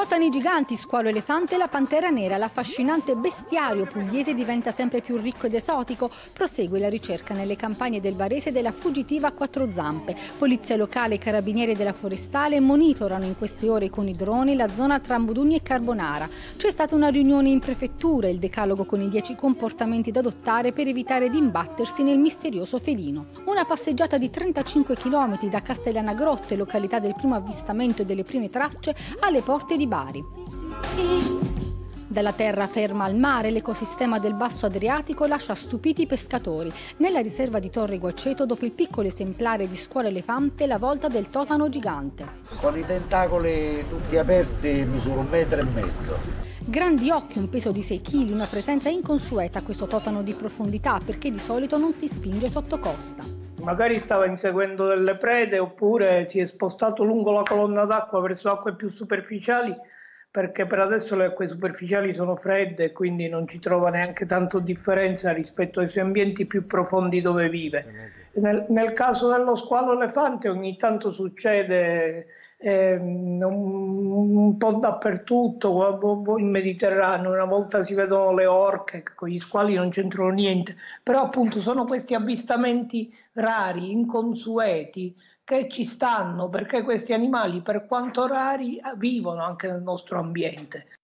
Totani giganti, squalo elefante e la pantera nera, l'affascinante bestiario pugliese diventa sempre più ricco ed esotico. Prosegue la ricerca nelle campagne del Varese della fuggitiva a quattro zampe. Polizia locale e carabinieri della forestale monitorano in queste ore con i droni la zona tra Modugno e Carbonara. C'è stata una riunione in prefettura, il decalogo con i 10 comportamenti da adottare per evitare di imbattersi nel misterioso felino. Una passeggiata di 35 km da Castellana Grotte, località del primo avvistamento e delle prime tracce, alle porte di Bari. Dalla terraferma al mare, l'ecosistema del Basso Adriatico lascia stupiti i pescatori. Nella riserva di Torre Guaceto, dopo il piccolo esemplare di squalo elefante, la volta del totano gigante. Con i tentacoli tutti aperti misura 1,5 metri. Grandi occhi, un peso di 6 kg, una presenza inconsueta questo totano di profondità, perché di solito non si spinge sotto costa. Magari stava inseguendo delle prede oppure si è spostato lungo la colonna d'acqua verso acque più superficiali, perché per adesso le acque superficiali sono fredde e quindi non ci trova neanche tanto differenza rispetto ai suoi ambienti più profondi dove vive. Nel caso dello squalo elefante ogni tanto succede un po' dappertutto, in Mediterraneo una volta si vedono le orche, con gli squali non c'entrano niente, però appunto sono questi avvistamenti rari, inconsueti, che ci stanno perché questi animali, per quanto rari, vivono anche nel nostro ambiente.